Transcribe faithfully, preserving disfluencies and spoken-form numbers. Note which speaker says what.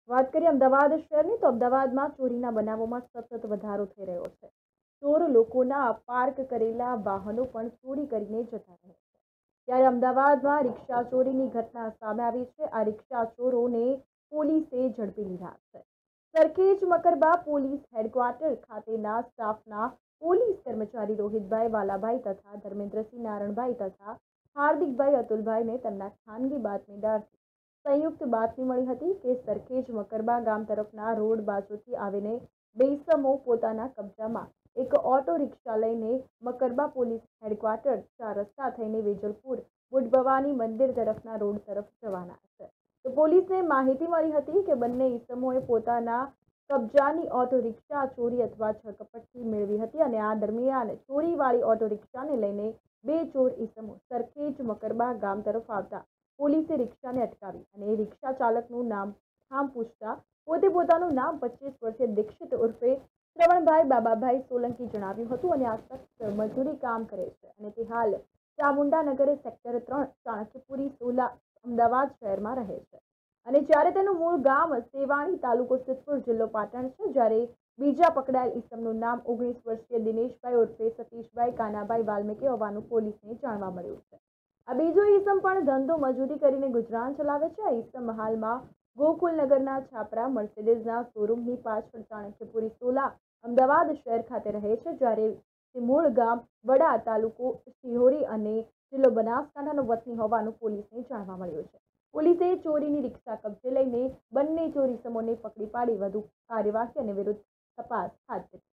Speaker 1: વાત કરીએ અમદાવાદ શહેરની તો અમદાવાદમાં ચોરીના બનાવોમાં સતત વધારો થઈ રહ્યો છે। ચોર લોકોના પાર્ક કરેલા વાહનો પણ ચોરી કરીને જતા રહે છે। ત્યારે અમદાવાદમાં રિક્ષા ચોરીની ઘટના સામે આવી છે। આ રિક્ષા ચોરોને પોલીસે ઝડપી લીધા છે। સરખેજ મકરબા પોલીસ હેડક્વાર્ટર ખાતેના સ્ટાફના પોલીસ કર્મચારી રોહિતભાઈ વાલાભાઈ તથા ધર્મેન્દ્રસિંહ નારણભાઈ તથા હાર્દિકભાઈ અતુલભાઈને તેમના ખાનગી બાતમીદારથી સંયુક્ત બાતમી મળી હતી કે સરખેજ મકરબા ગામ તરફના રોડ બાજુથી આવીને બે ઇસમો પોતાના કબજામાં એક ઓટો રિક્ષા લઈને મકરબા પોલીસ હેડક્વાર્ટર ચાર રસ્તા થઈને વેજલપુર બુટ ભવાની મંદિર તરફના રોડ તરફ જવાના છે। તો પોલીસને માહિતી મળી હતી કે બંને ઇસમોએ પોતાના કબજાની ઓટો રિક્ષા ચોરી અથવા ઝડપટથી મેળવી હતી અને આ દરમિયાન ચોરીવાળી ઓટો રિક્ષાને લઈને બે ચોર ઇસમો સરખેજ મકરબા ગામ તરફ આવતા પોલીસે રિક્ષાને અટકાવી અને રિક્ષા ચાલકનું નામ ઠામ પૂછતા પોતે પોતાનું નામ પચીસ વર્ષીય દીક્ષિત ઉર્ફે શ્રવણભાઈ બાબાભાઈ સોલંકી જણાવ્યું હતું અને આ શખ્સ મજૂરી કામ કરે છે અને તે હાલ ચામુંડાનગર સેક્ટર ત્રણ ચાણક્યપુરી સોલા અમદાવાદ શહેરમાં રહે છે અને જ્યારે તેનું મૂળ ગામ સેવાણી તાલુકો સિદ્ધપુર જિલ્લો પાટણ છે। જ્યારે બીજા પકડાયેલ ઇસમનું નામ ઓગણીસ વર્ષીય દિનેશભાઈ ઉર્ફે સતીશભાઈ કાનાભાઈ વાલ્મીકી હોવાનું પોલીસને જાણવા મળ્યું છે। આ બીજો ઈસમ પણ ધંધો મજૂરી કરીને ગુજરાન ચલાવે છે। આ ઈસમ હાલમાં ગોકુલનગરના છાપરા મર્સિડીઝના શોરૂમની પાછળ ચાણક્યપુરી સોલા અમદાવાદ શહેર ખાતે રહે છે। જ્યારે તે મૂળ ગામ વડા તાલુકો શિહોરી અને જિલ્લો બનાસકાંઠાનો વતની હોવાનું પોલીસને જાણવા મળ્યું છે। પોલીસે ચોરીની રિક્ષા કબજે લઈને બંને ચોર ઇસમોને પકડી પાડી વધુ કાર્યવાહી અને વિરુદ્ધ તપાસ હાથ ધરી।